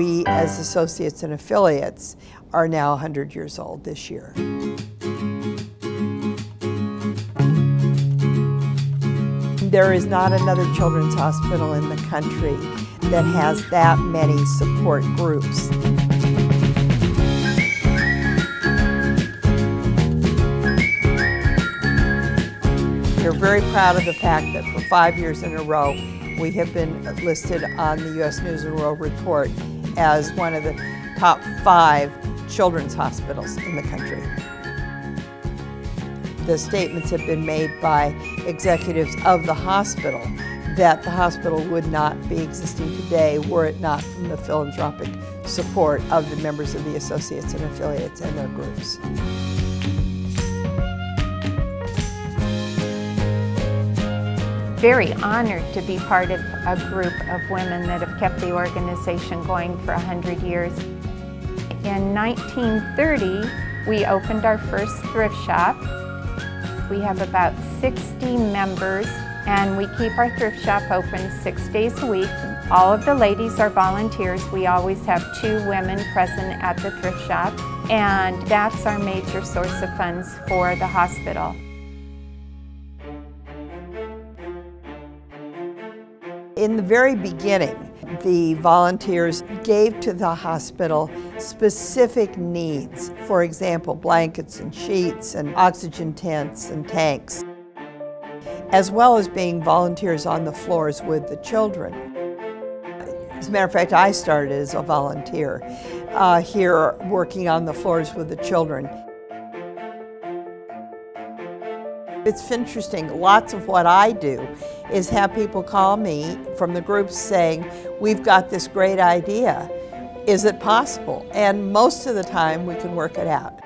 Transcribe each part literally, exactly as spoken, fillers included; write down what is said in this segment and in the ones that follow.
we, as associates and affiliates, are now one hundred years old this year. There is not another children's hospital in the country that has that many support groups. We're very proud of the fact that for five years in a row, we have been listed on the U S News and World Report as one of the top five children's hospitals in the country. The statements have been made by executives of the hospital that the hospital would not be existing today were it not from the philanthropic support of the members of the associates and affiliates and their groups. Very honored to be part of a group of women that have kept the organization going for one hundred years. In nineteen thirty, we opened our first thrift shop. We have about sixty members, and we keep our thrift shop open six days a week. All of the ladies are volunteers. We always have two women present at the thrift shop, and that's our major source of funds for the hospital. In the very beginning, the volunteers gave to the hospital specific needs. For example, blankets and sheets and oxygen tents and tanks, as well as being volunteers on the floors with the children. As a matter of fact, I started as a volunteer uh, here working on the floors with the children. It's interesting, lots of what I do is have people call me from the groups saying, we've got this great idea, is it possible? And most of the time we can work it out.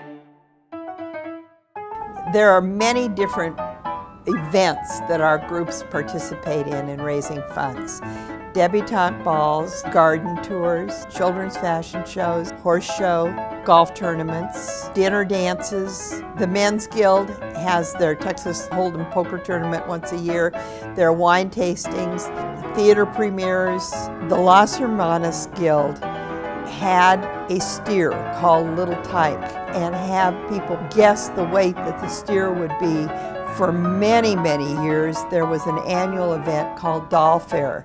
There are many different events that our groups participate in in raising funds. Debutante balls, garden tours, children's fashion shows, horse show, golf tournaments, dinner dances. The Men's Guild has their Texas Hold'em poker tournament once a year, their wine tastings, theater premieres. The Las Hermanas Guild had a steer called Little Tyke and have people guess the weight that the steer would be. For many, many years, there was an annual event called Doll Fair.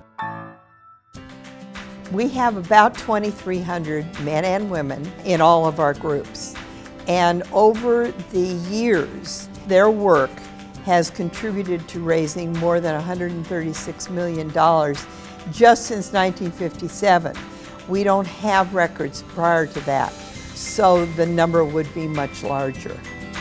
We have about twenty-three hundred men and women in all of our groups. And over the years, their work has contributed to raising more than one hundred thirty-six million dollars just since nineteen fifty-seven. We don't have records prior to that, so the number would be much larger.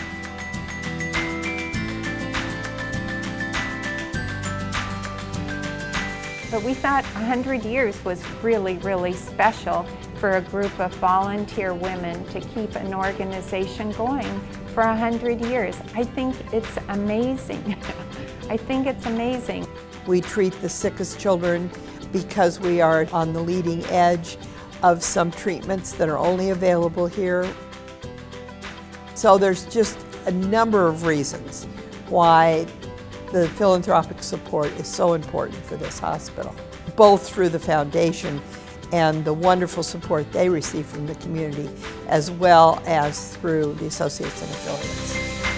But we thought one hundred years was really, really special for a group of volunteer women to keep an organization going for one hundred years. I think it's amazing. I think it's amazing. We treat the sickest children because we are on the leading edge of some treatments that are only available here. So there's just a number of reasons why the philanthropic support is so important for this hospital, both through the foundation and the wonderful support they receive from the community, as well as through the associates and affiliates.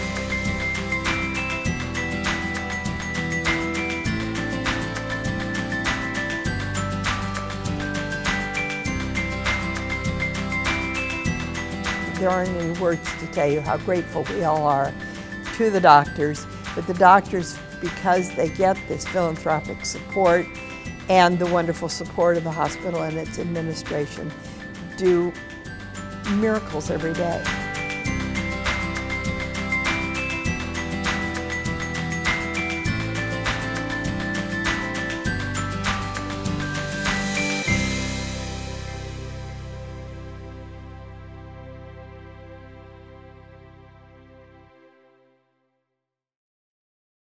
There aren't any words to tell you how grateful we all are to the doctors, but the doctors, because they get this philanthropic support and the wonderful support of the hospital and its administration, do miracles every day.